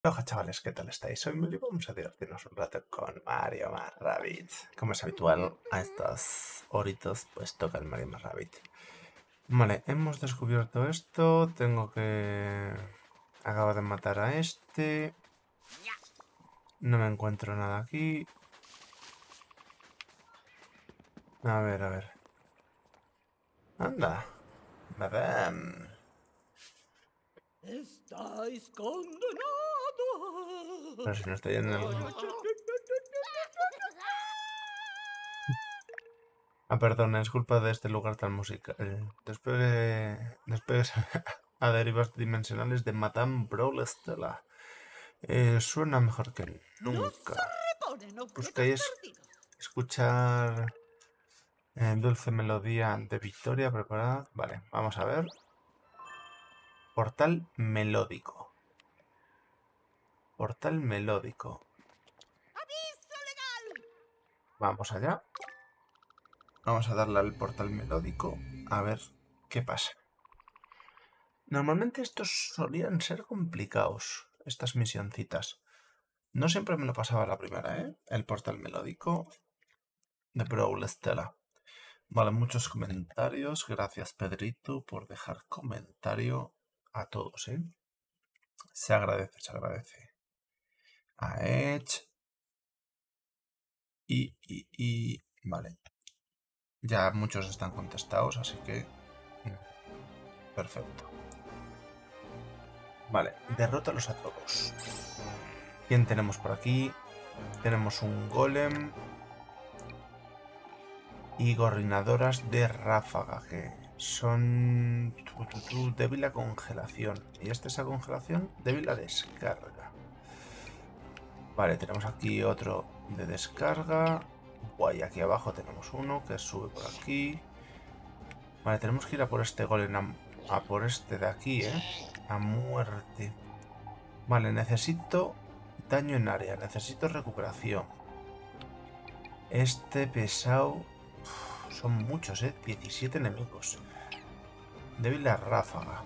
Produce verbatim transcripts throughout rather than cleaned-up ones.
Hola chavales, ¿qué tal estáis? Soy Mili, vamos a divertirnos un rato con Mario más Rabbids. Como es habitual, a estas horitas pues toca el Mario más Rabbids. Vale, hemos descubierto esto, tengo que... Acabo de matar a este. No me encuentro nada aquí. A ver, a ver. Anda. Babam. Estáis condenados. Pero si no estoy en el... Ah, perdón, es culpa de este lugar tan musical. Despegue... Despegues a derivas dimensionales de Madame Brawl Stella. Eh, suena mejor que No se nunca. reponen objetos ¿Buscáis perdidos. escuchar eh, dulce melodía de victoria preparada? Vale, vamos a ver. Portal melódico. Portal melódico. ¡Aviso legal! Vamos allá. Vamos a darle al portal melódico a ver qué pasa. Normalmente estos solían ser complicados, estas misioncitas. No siempre me lo pasaba la primera, ¿eh? El portal melódico de Brawl Stella. Vale, muchos comentarios. Gracias, Pedrito, por dejar comentario a todos, ¿eh? Se agradece, se agradece. A Edge. Y, y, y... Vale. Ya muchos están contestados, así que... Perfecto. Vale, derrótalos a todos. ¿Quién tenemos por aquí? Tenemos un golem. Y gorrinadoras de ráfaga, que son tu, tu, tu, débil a congelación. Y este es a congelación, débil a descarga. Vale, tenemos aquí otro de descarga. Guay, aquí abajo tenemos uno que sube por aquí. Vale, tenemos que ir a por este golem, a, a por este de aquí, ¿eh? A muerte. Vale, necesito daño en área, necesito recuperación. Este pesado... Son muchos, ¿eh? diecisiete enemigos. Débil a ráfaga.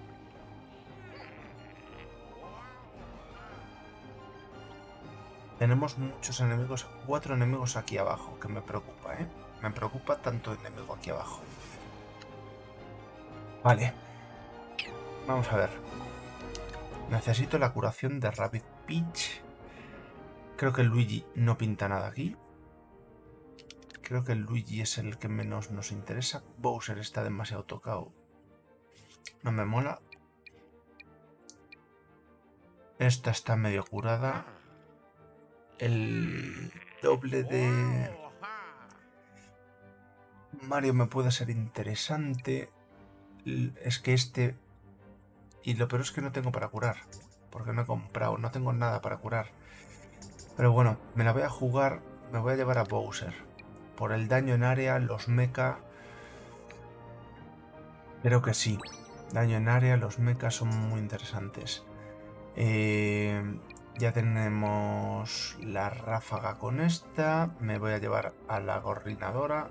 Tenemos muchos enemigos, cuatro enemigos aquí abajo, que me preocupa, ¿eh? Me preocupa tanto enemigo aquí abajo. Vale. Vamos a ver. Necesito la curación de Rapid Peach. Creo que Luigi no pinta nada aquí. Creo que Luigi es el que menos nos interesa. Bowser está demasiado tocado. No me mola. Esta está medio curada. El doble de Mario me puede ser interesante. Es que este... Y lo peor es que no tengo para curar. Porque no he comprado, no tengo nada para curar. Pero bueno, me la voy a jugar. Me voy a llevar a Bowser. Por el daño en área, los mecha... Creo que sí. Daño en área, los mechas son muy interesantes. Eh, ya tenemos la ráfaga con esta. Me voy a llevar a la gorrinadora.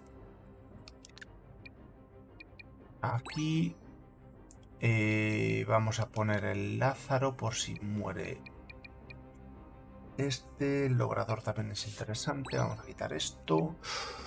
Aquí. Eh, vamos a poner el Lázaro por si muere. Este logrador también es interesante. Vamos a quitar esto.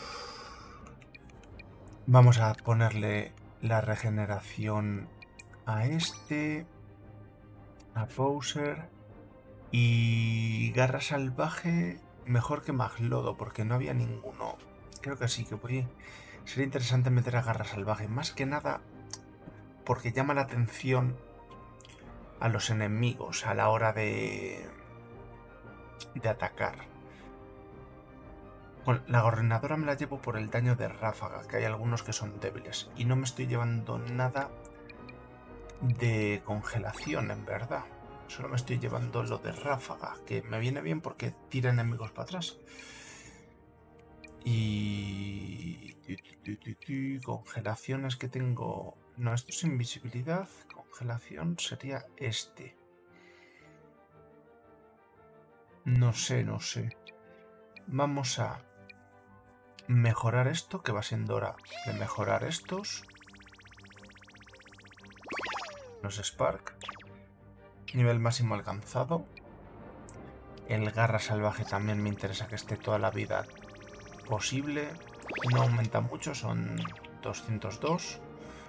Vamos a ponerle la regeneración a este. A Bowser. Y garra salvaje mejor que Maglodo, porque no había ninguno. Creo que sí, que voy... Sería interesante meter a garra salvaje. Más que nada porque llama la atención a los enemigos a la hora de... de atacar. Bueno, la gorrinadora me la llevo por el daño de ráfaga, que hay algunos que son débiles. Y no me estoy llevando nada de congelación, en verdad. Solo me estoy llevando lo de ráfaga, que me viene bien porque tira enemigos para atrás. Y... Congelaciones que tengo... No, esto es invisibilidad. Congelación sería este. No sé, no sé. Vamos a mejorar esto, que va siendo hora de mejorar estos. Los Spark. Nivel máximo alcanzado. El garra salvaje también me interesa que esté toda la vida posible. No aumenta mucho, son doscientos dos.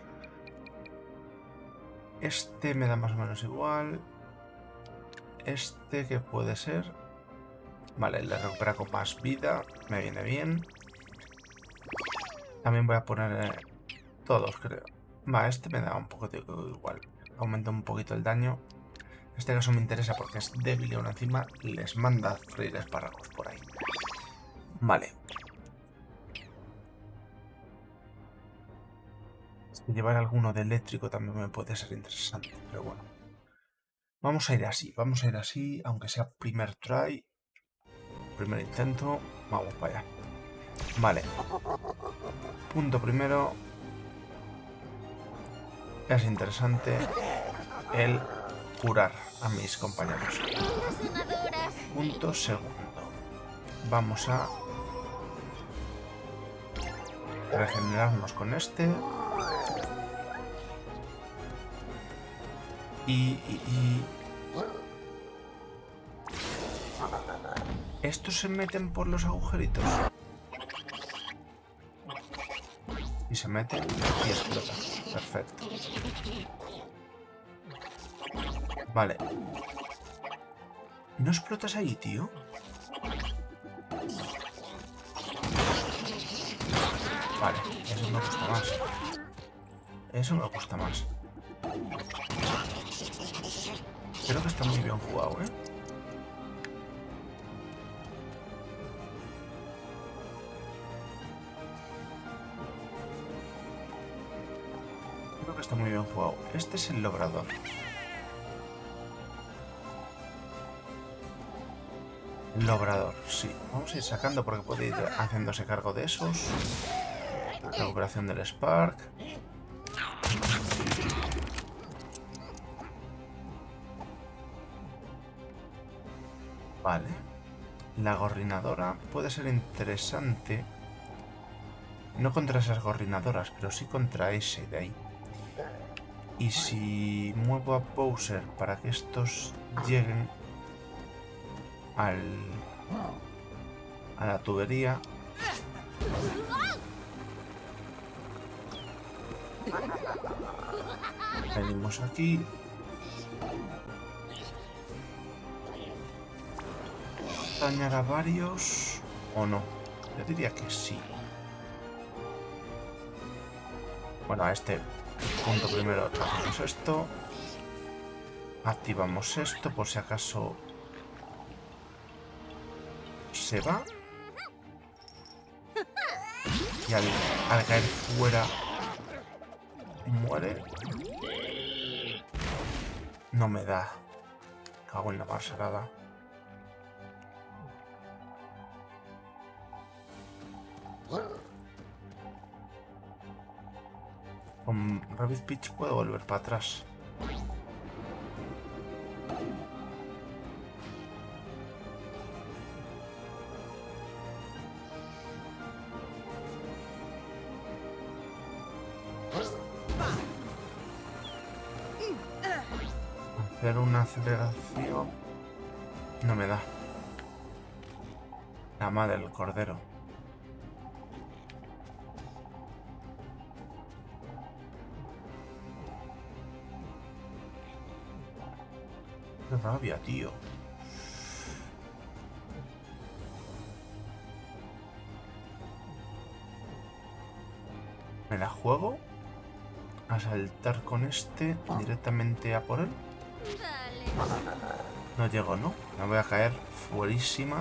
Este me da más o menos igual. Este, ¿qué puede ser? Vale, le recupera con más vida. Me viene bien. También voy a poner eh, todos, creo. Va, este me da un poco de igual. Aumenta un poquito el daño. En este caso me interesa porque es débil y aún encima les manda a freír espárragos por ahí. Vale. Si llevar alguno de eléctrico también me puede ser interesante, pero bueno. Vamos a ir así, vamos a ir así, aunque sea primer try. Primer intento. Vamos para allá. Vale. Punto primero. Es interesante el curar a mis compañeros. Punto segundo. Vamos a regenerarnos con este. Y, y, y... ¿Estos se meten por los agujeritos? Y se meten y explota. Perfecto. Vale. ¿No explotas ahí, tío? Vale, eso me gusta más. Eso me gusta más. Creo que está muy bien jugado, ¿eh? Creo que está muy bien jugado. Este es el logrador. Logrador, sí. Vamos a ir sacando porque puede ir haciéndose cargo de esos. Recuperación del Spark. Vale. La gorrinadora puede ser interesante. No contra esas gorrinadoras, pero sí contra ese de ahí. Y si muevo a Bowser para que estos lleguen al a la tubería. Venimos aquí. ¿Dañar a varios o no? Yo diría que sí. Bueno, a este punto primero hacemos esto. Activamos esto por si acaso se va. Y al, al caer fuera muere. No me da. Cago en la marsalada. Con Rabbit Peach puedo volver para atrás. Hacer una aceleración no me da. La madre del cordero. Qué rabia, tío. ¿Me la juego? A saltar con este directamente a por él. No llego, ¿no? Me voy a caer fuerísima.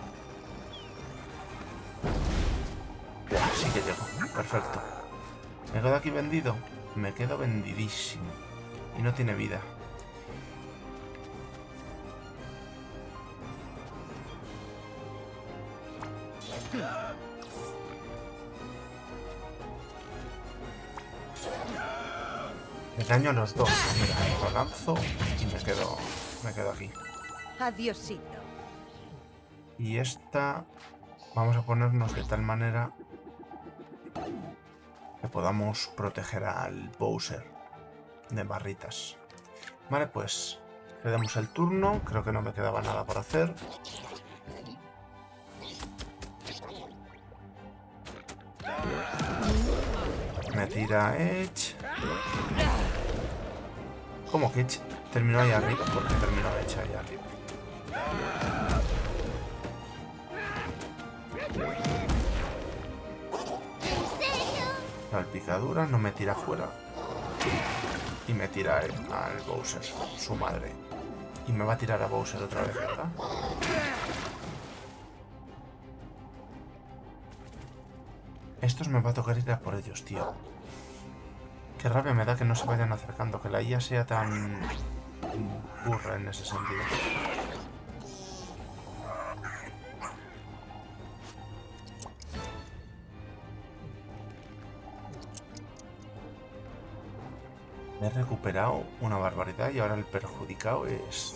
Sí que llego. Perfecto. ¿Me quedo aquí vendido? Me quedo vendidísimo. Y no tiene vida. Me daño a los dos. Mira, lo lanzo y me quedo, me quedo aquí. Adiosito. Y esta vamos a ponernos de tal manera que podamos proteger al Bowser de barritas. Vale, pues Le damos el turno. Creo que no me quedaba nada por hacer. Me tira Edge. ¿Cómo que Edge terminó ahí arriba? ¿Por qué terminó Edge ahí arriba? Salpicadura, no me tira fuera. Y me tira al, al Bowser, su madre. Y me va a tirar a Bowser otra vez, ¿verdad? Estos me va a tocar ir a por ellos, tío. Qué rabia me da que no se vayan acercando, que la I A sea tan burra en ese sentido. Me he recuperado una barbaridad y ahora el perjudicado es...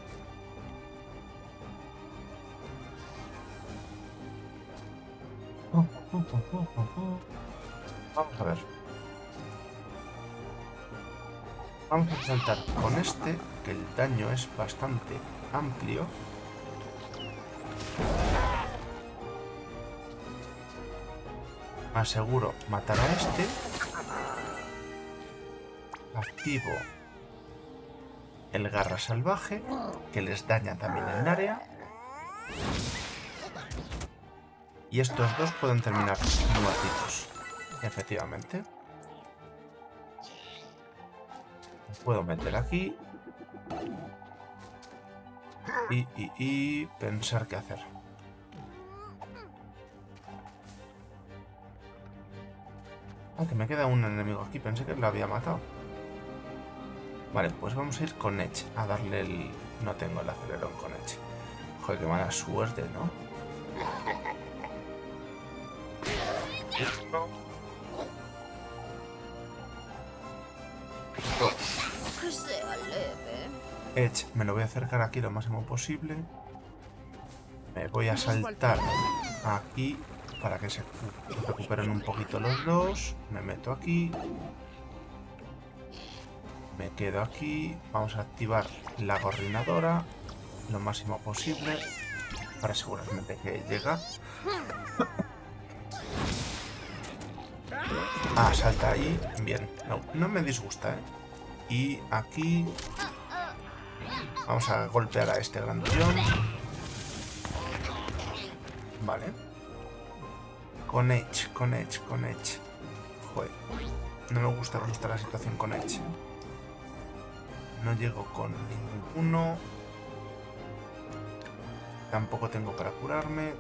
Vamos a ver. Vamos a saltar con este, que el daño es bastante amplio. Me aseguro matar a este. Activo el garra salvaje, que les daña también en área. Y estos dos pueden terminar muertitos. Efectivamente. Puedo meter aquí. Y, y, y pensar qué hacer. Ah, que me queda un enemigo aquí. Pensé que lo había matado. Vale, pues vamos a ir con Edge. A darle el... No tengo el acelerón con Edge. Joder, qué mala suerte, ¿no? Uno. Dos. Que sea leve. Edge, me lo voy a acercar aquí lo máximo posible. Me voy a saltar aquí para que se recuperen un poquito los dos. Me meto aquí. Me quedo aquí. Vamos a activar la gorrinadora lo máximo posible para asegurarme de que llega. Ah, salta ahí. Bien. No, no me disgusta, ¿eh? Y aquí vamos a golpear a este grandullón. Vale. Con Edge, con Edge, con Edge. Joder. No me gusta cómo está la situación con Edge. No llego con ninguno. Tampoco tengo para curarme.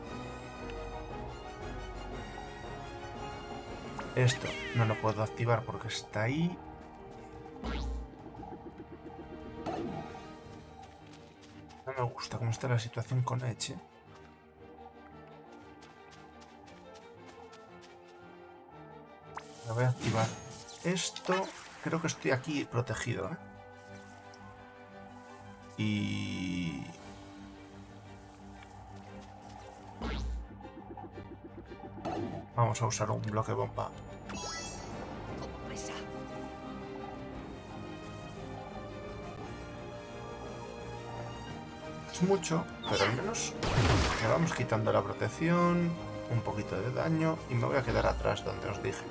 Esto no lo puedo activar porque está ahí. No me gusta cómo está la situación con Edge. Voy a activar esto. Creo que estoy aquí protegido, ¿eh? Y... vamos a usar un bloque bomba. Es mucho, pero al menos le vamos quitando la protección, un poquito de daño y me voy a quedar atrás donde os dije.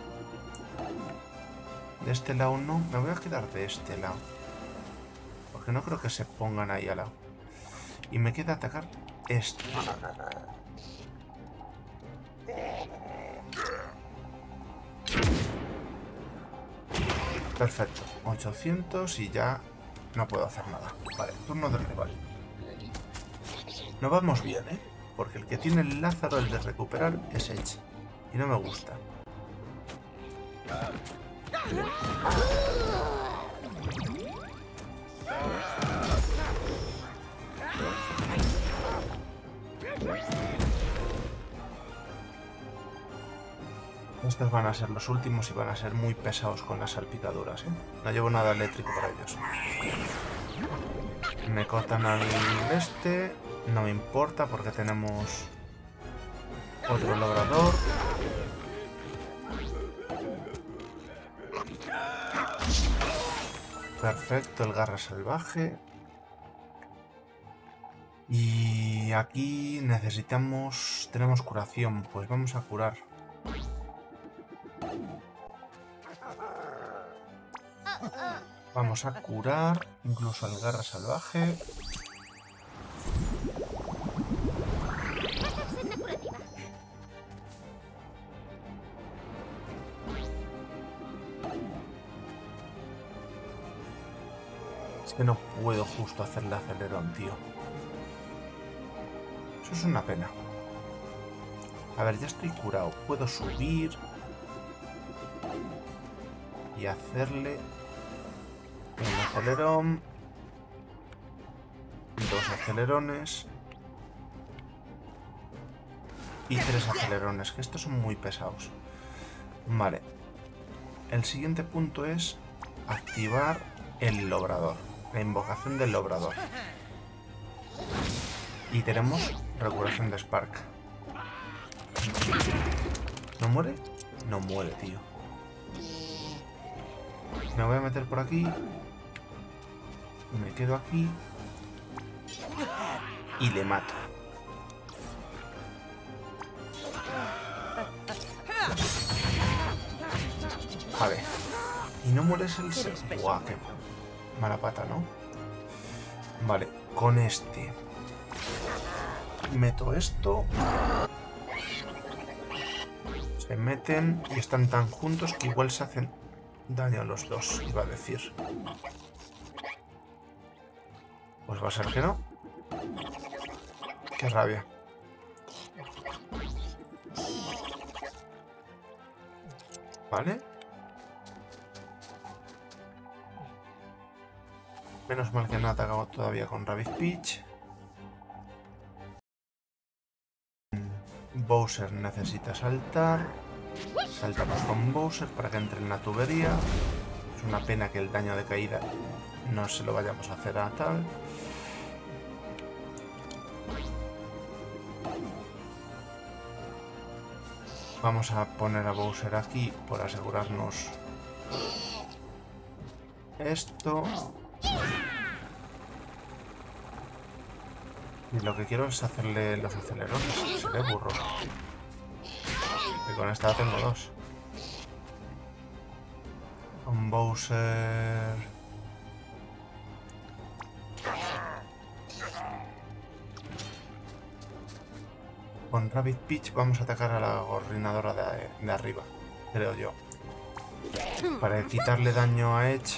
De este lado no, me voy a quedar de este lado. Porque no creo que se pongan ahí al lado. Y me queda atacar este. Perfecto. ochocientos y ya no puedo hacer nada. Vale, turno del rival. No vamos bien, ¿eh? Porque el que tiene el Lázaro, el de recuperar, es Edge. Y no me gusta. Estos van a ser los últimos y van a ser muy pesados con las salpicaduras, ¿eh? No llevo nada eléctrico para ellos. Me cortan al este. No me importa porque tenemos otro logrador. Perfecto, el garra salvaje. Y aquí necesitamos... Tenemos curación, pues vamos a curar. Vamos a curar incluso al garra salvaje. Es que no puedo justo hacerle acelerón, tío. Eso es una pena. A ver, ya estoy curado. Puedo subir y hacerle un acelerón, dos acelerones y tres acelerones, que estos son muy pesados. Vale. El siguiente punto es activar el lobrador, la invocación del lobrador. Y tenemos recuperación de Spark. ¿No muere? No muere, tío. Me voy a meter por aquí. Me quedo aquí. Y le mato. Vale. Y no mueres el ser. Guau, qué mala pata, ¿no? Vale, con este meto esto. Se meten y están tan juntos que igual se hacen daño a los dos, iba a decir. Pues va a ser que no. Qué rabia. Vale. Menos mal que no ha atacado todavía con Rabbit Peach. Bowser necesita saltar. Saltamos con Bowser para que entre en la tubería. Es una pena que el daño de caída no se lo vayamos a hacer a tal. Vamos a poner a Bowser aquí por asegurarnos esto. Y lo que quiero es hacerle los acelerones. Seré burro. Y con esta tengo dos. Con Bowser... Con Rabbit Peach vamos a atacar a la gorrinadora de, de arriba, creo yo. Para quitarle daño a Edge.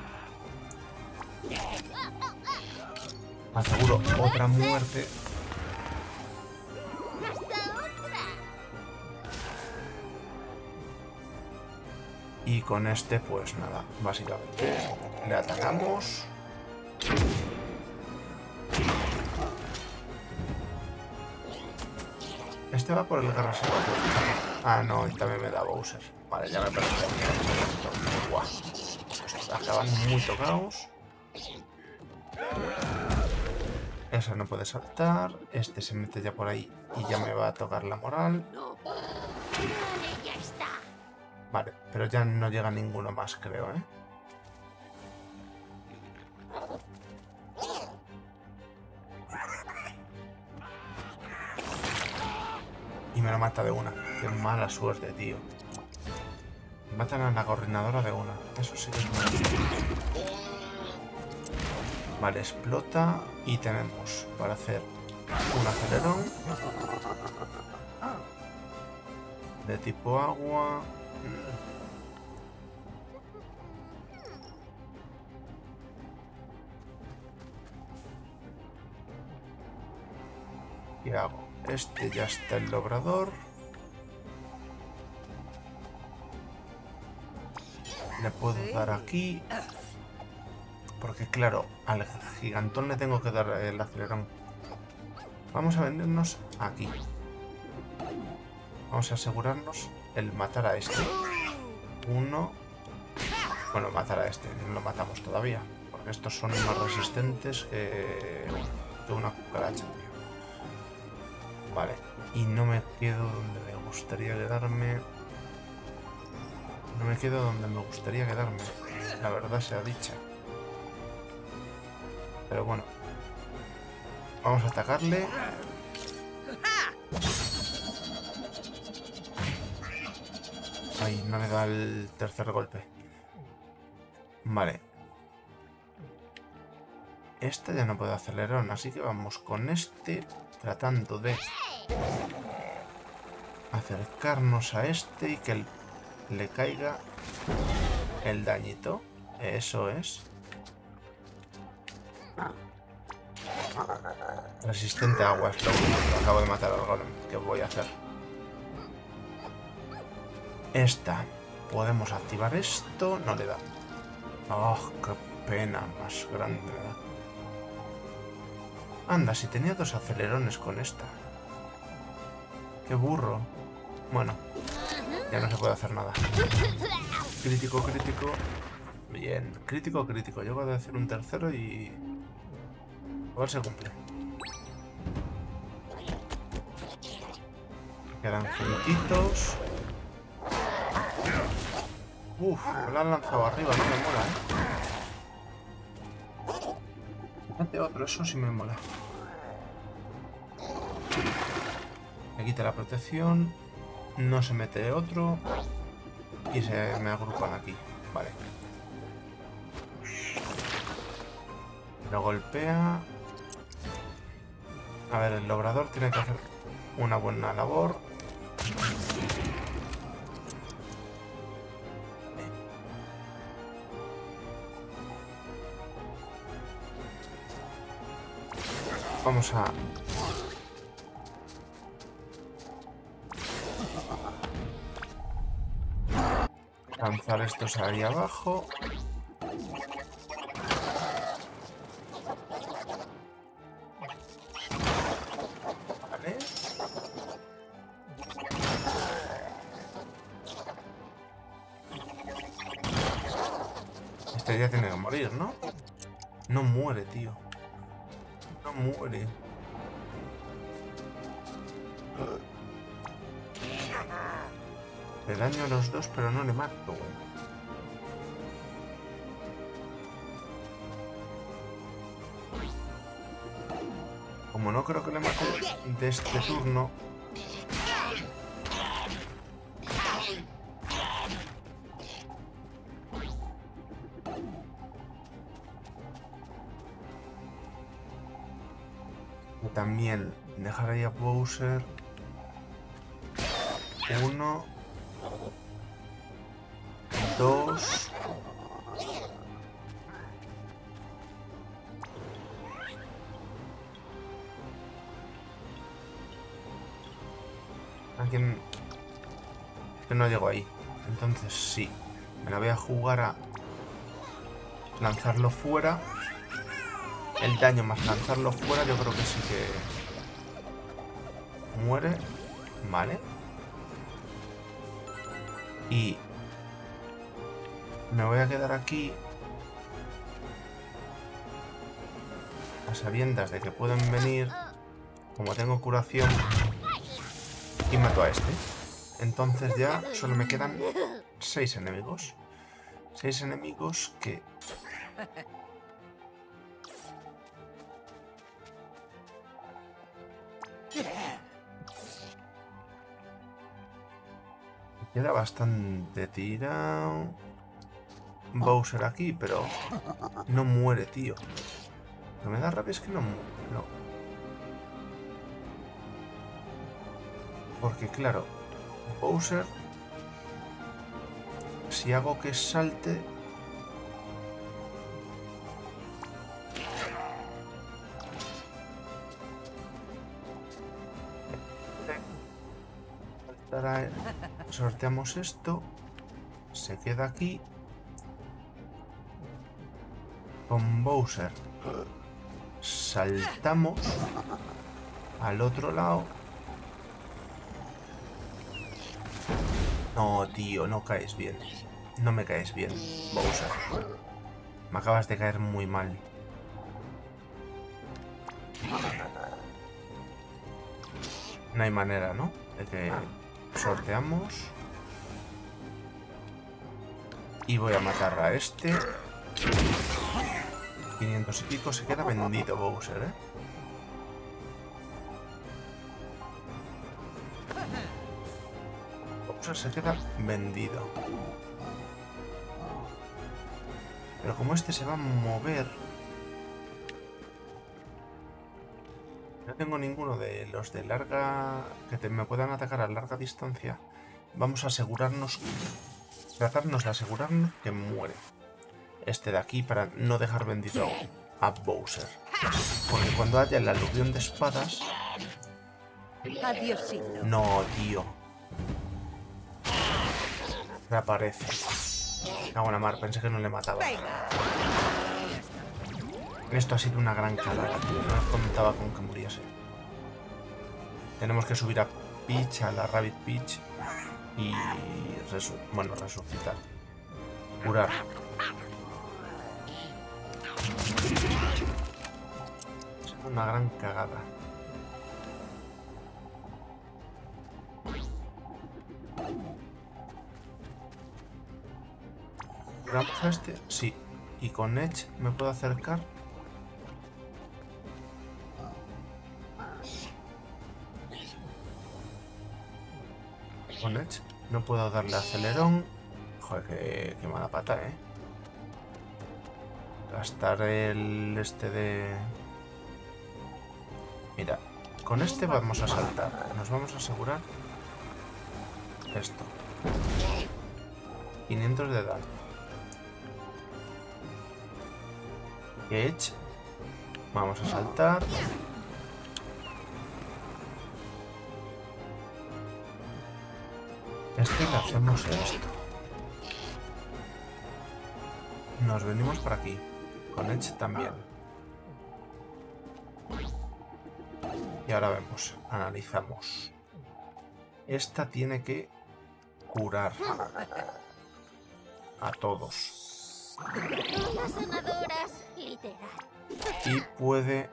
Aseguro otra muerte. Y con este, pues nada, básicamente le atacamos. Este va por el garra salvaje. Ah, no, y también me da Bowser. Vale, ya me perdí. Guau. Estos acaban muy tocados. Esa no puede saltar. Este se mete ya por ahí y ya me va a tocar la moral. Vale, pero ya no llega ninguno más, creo, ¿eh? Y me lo mata de una. Qué mala suerte, tío. Matan a la coordinadora de una. Eso sí que es muy difícil. Vale, explota. Y tenemos para hacer un acelerón. De tipo agua. ¿Qué hago? Este ya está el lobrador. Le puedo dar aquí. Porque claro, al gigantón le tengo que dar el acelerón. Vamos a venirnos aquí. Vamos a asegurarnos el matar a este. Uno. Bueno, matar a este. No lo matamos todavía. Porque estos son más resistentes que, que una cucaracha, tío. Vale, y no me quedo donde me gustaría quedarme. No me quedo donde me gustaría quedarme. La verdad sea dicha. Pero bueno. Vamos a atacarle. Ay, no le da el tercer golpe. Vale. Este ya no puede acelerón, así que vamos con este, tratando de acercarnos a este y que el, le caiga el dañito. Eso es. Resistente a agua es lo único. Acabo de matar al golem. ¿Qué voy a hacer? Esta. Podemos activar esto. No le da. Oh, qué pena más grande, ¿verdad? Anda, si tenía dos acelerones con esta. Qué burro. Bueno, ya no se puede hacer nada. Crítico, crítico. Bien, crítico, crítico. Llego a decir un tercero y... igual se cumple. Quedan juntitos. Uf, me lo han lanzado arriba, no me mola, ¿eh? Mete otro, eso sí me mola. Me quita la protección. No se mete otro. Y se me agrupan aquí. Vale. Lo golpea. A ver, el obrador tiene que hacer una buena labor. Vamos a... lanzar estos ahí abajo. Vale. Este ya tiene que morir, ¿no? No muere, tío. No muere. Le daño a los dos, pero no le mato, güey. Como no creo que le mate de este turno... También dejar ahí a Bowser. Uno. Dos. Aquí que no llego ahí. Entonces sí. Me la voy a jugar a lanzarlo fuera. El daño más lanzarlo fuera, yo creo que sí que muere. Vale. Y me voy a quedar aquí a sabiendas de que pueden venir. Como tengo curación, y mato a este. Entonces ya solo me quedan seis enemigos. Seis enemigos que... queda bastante tirado. Bowser aquí, pero no muere, tío. Lo que me da rabia es que no muere. No. Porque claro, Bowser, si hago que salte... sorteamos esto, se queda aquí con Bowser, saltamos al otro lado. No, tío, no caes bien, no me caes bien, Bowser, me acabas de caer muy mal. No hay manera, ¿no? De que sorteamos. Y voy a matar a este. quinientos y pico, se queda vendido Bowser, ¿eh? Bowser se queda vendido. Pero como este se va a mover... No tengo ninguno de los de larga... que te, me puedan atacar a larga distancia. Vamos a asegurarnos... Tratarnos de asegurarnos que muere. Este de aquí para no dejar vendido a Bowser. Porque cuando haya el aluvión de espadas... Adiósito. No, tío. Reaparece. Cago en la mar, pensé que no le mataba. Esto ha sido una gran cagada, tío. No contaba con que muriese. Tenemos que subir a Peach, a la Rabbit Peach. Y... Resu bueno, resucitar. Curar. Es una gran cagada. ¿Curamos a este? Sí. ¿Y con Edge me puedo acercar? Con Edge no puedo darle acelerón. Joder, qué, qué mala pata, ¿eh? Gastar el este de... Mira, con este vamos a saltar. Nos vamos a asegurar esto. quinientos de daño. Edge. Vamos a saltar. Este le hacemos esto. Nos venimos por aquí. Con Edge también. Y ahora vemos. Analizamos. Esta tiene que curar a todos. Las sanadoras, literal. Y puede...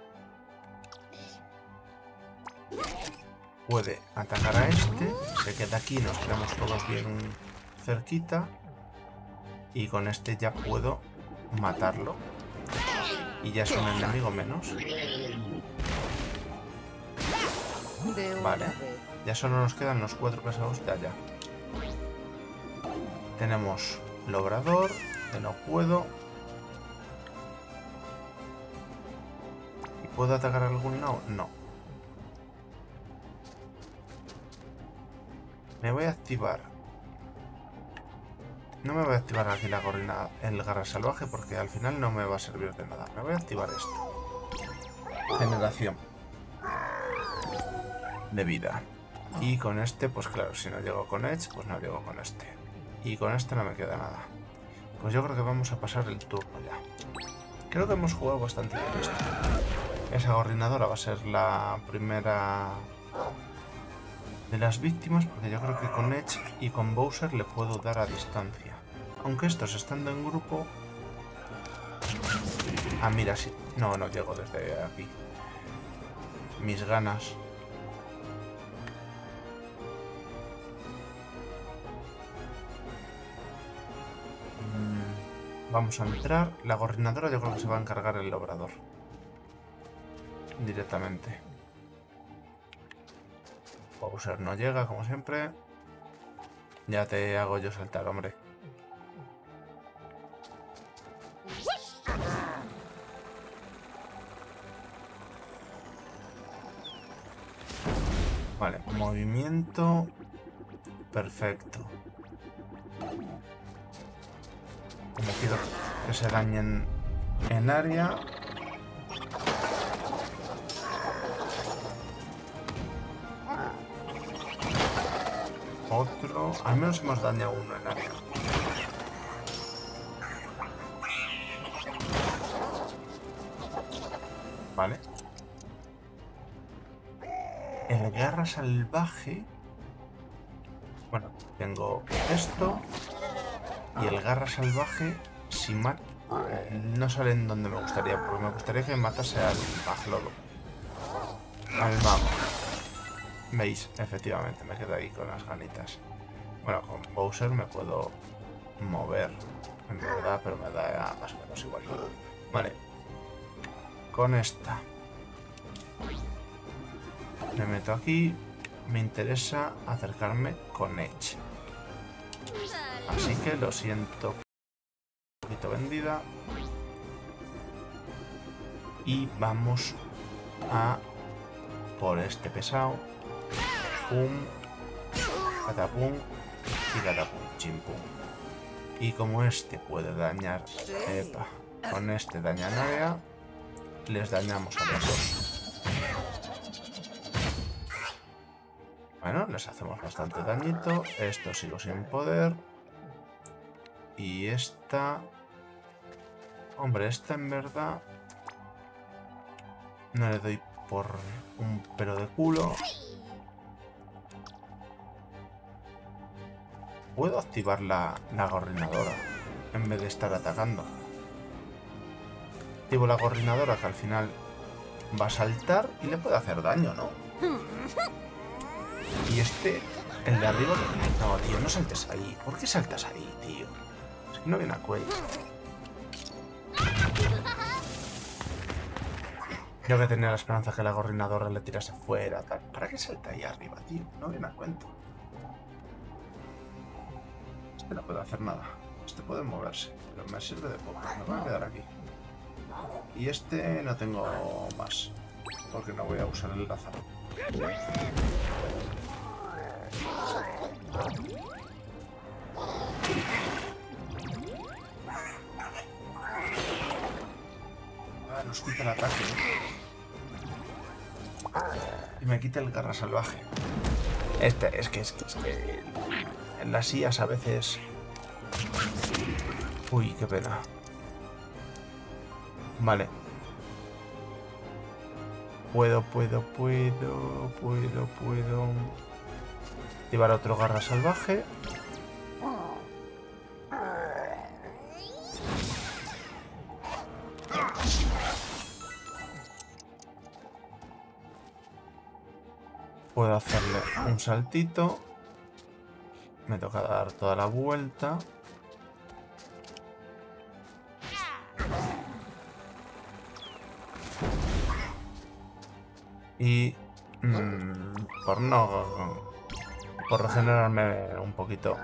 Puede atacar a este. Se queda aquí, nos quedamos todos bien cerquita. Y con este ya puedo matarlo. Y ya es un enemigo menos. Vale. Ya solo nos quedan los cuatro pesados de allá. Tenemos Logrador, que no puedo. ¿Y puedo atacar a algún lado? No. Me voy a activar. No me voy a activar aquí la gorrina, el garra salvaje, porque al final no me va a servir de nada. Me voy a activar esto. Generación de vida. Y con este, pues claro, si no llego con Edge, pues no llego con este. Y con este no me queda nada. Pues yo creo que vamos a pasar el turno ya. Creo que hemos jugado bastante bien esto. Esa gorrinadora va a ser la primera de las víctimas, porque yo creo que con Edge y con Bowser le puedo dar a distancia. Aunque estos estando en grupo... Ah, mira, sí. No, no llego desde aquí. Mis ganas... Vamos a entrar. La gorrinadora yo creo que se va a encargar el obrador. Directamente. Bowser no llega, como siempre. Ya te hago yo saltar, hombre. Vale, movimiento. Perfecto. Como quiero que se dañen en área. Otro. Al menos hemos dañado uno en área. Vale. El garra salvaje. Bueno, tengo esto. Y el garra salvaje, si mata, no sale en donde me gustaría, porque me gustaría que matase al Majlolo. Al mago. ¿Veis? Efectivamente, me quedo ahí con las ganitas. Bueno, con Bowser me puedo mover, en verdad, pero me da más o menos igual. Vale. Con esta. Me meto aquí. Me interesa acercarme con Edge. Así que lo siento. Un poquito vendida. Y vamos a por este pesado. Pum. Catapum. Y catapum. Chimpum. Y como este puede dañar... Epa, con este dañan área. Les dañamos a los dos. Bueno, les hacemos bastante dañito. Esto sigo sin poder. Y esta... Hombre, esta en verdad... No le doy por un pelo de culo. Puedo activar la, la gorrinadora en vez de estar atacando. Activo la gorrinadora que al final va a saltar y le puede hacer daño, ¿no? Y este, el de arriba... No, tío, no saltes ahí. ¿Por qué saltas ahí, tío? Es que no viene a cuello. Yo que tenía la esperanza que la gorrinadora le tirase fuera. Tal. ¿Para qué salta ahí arriba, tío? No viene a cuento. Este no puede hacer nada. Este puede moverse, pero me sirve de poco. Me voy a quedar aquí. Y este no tengo más, porque no voy a usar el Lázaro. Ah, nos quita el ataque. Y me quita el garra salvaje. Este, es que es que, es que en las I As a veces... Uy, qué pena. Vale. Puedo, puedo, puedo, puedo, puedo... Activar otro garra salvaje. Puedo hacerle un saltito. Me toca dar toda la vuelta. Y mmm, por no... Por regenerarme un poquito.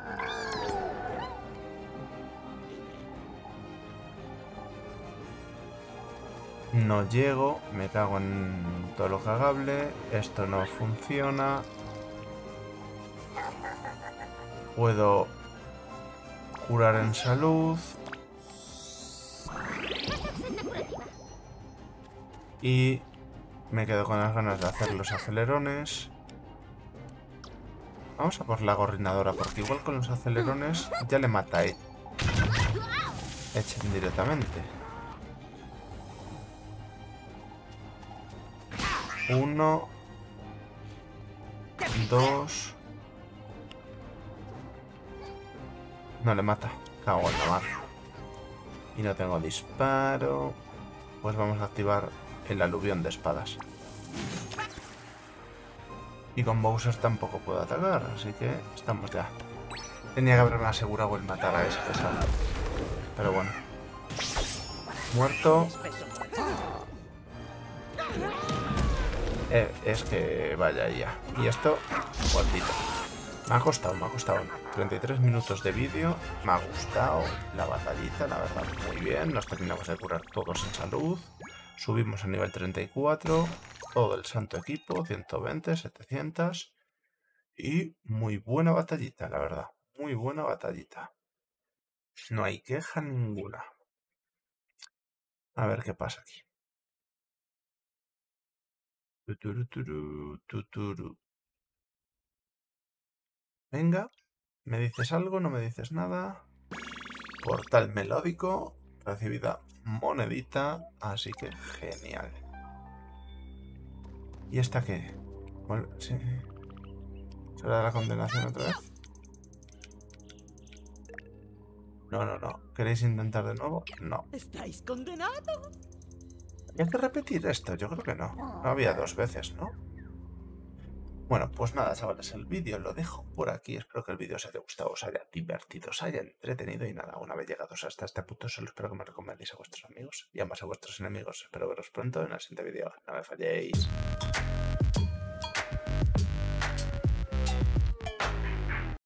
No llego, me cago en todo lo cagable. Esto no funciona. Puedo curar en salud. Y me quedo con las ganas de hacer los acelerones. Vamos a por la gorrinadora, porque igual con los acelerones ya le mata a Echen directamente. Uno. Dos. No le mata. Cago en la mar. Y no tengo disparo. Pues vamos a activar el aluvión de espadas. Y con Bowser tampoco puedo atacar, así que estamos ya. Tenía que haberme asegurado el matar a ese pesado. Pero bueno. Muerto. Eh, es que vaya ya. Y esto, cortito. Me ha costado, me ha costado treinta y tres minutos de vídeo. Me ha gustado la batallita, la verdad, muy bien. Nos terminamos de curar todos en salud. Subimos a nivel treinta y cuatro. Todo el santo equipo, ciento veinte, setecientos. Y muy buena batallita, la verdad. Muy buena batallita. No hay queja ninguna. A ver qué pasa aquí. Tuturu, tuturu, tuturu. Venga, ¿me dices algo? ¿No me dices nada? Portal melódico. Recibida monedita. Así que genial. ¿Y esta qué? Bueno, sí. ¿Será la condenación otra vez? No, no, no. ¿Queréis intentar de nuevo? No. ¿Estáis condenados? ¿Hay que repetir esto? Yo creo que no. No había dos veces, ¿no? Bueno, pues nada, chavales, el vídeo lo dejo por aquí. Espero que el vídeo os haya gustado, os haya divertido, os haya entretenido. Y nada, una vez llegados hasta este punto, solo espero que me recomendéis a vuestros amigos y además a vuestros enemigos. Espero veros pronto en el siguiente vídeo. No me falléis.